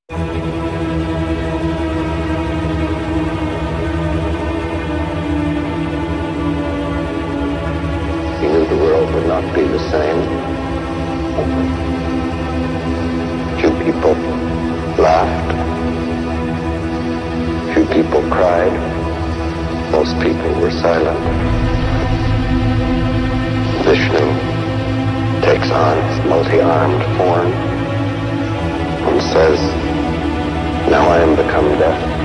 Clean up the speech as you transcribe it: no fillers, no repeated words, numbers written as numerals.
He knew the world would not be the same. Few people laughed. Few people cried. Most people were silent. Vishnu takes on its multi-armed form and says, "Now I am become death."